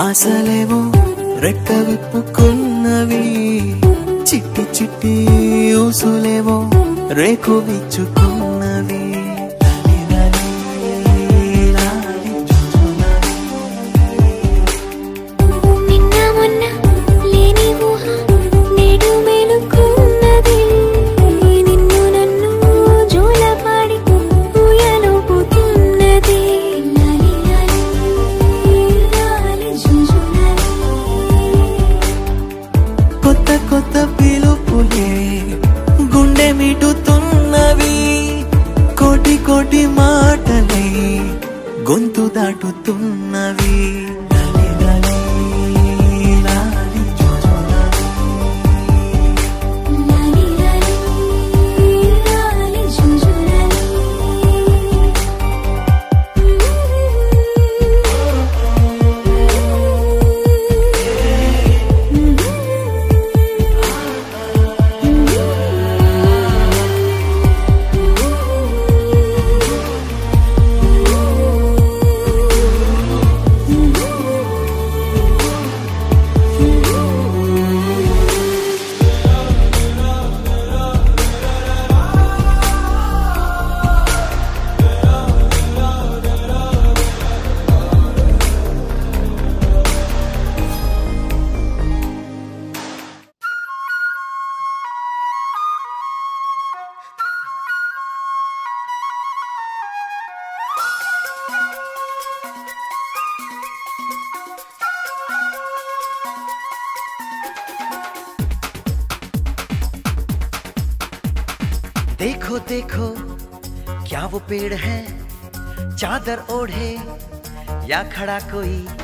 ఆశలేవో రెక్క విప్పుకున్నవి, చిట్టి చిట్టి ఊసులేవో రేకు విచ్చుకున్నవి. కొత్త పిలుపులే గుండె మిటుతున్నవి, కోటి కోటి మాటలే గొంతు దాటుతున్నవి. देखो देखो क्या वो पेड़ है, चादर ओढ़े या खड़ा कोई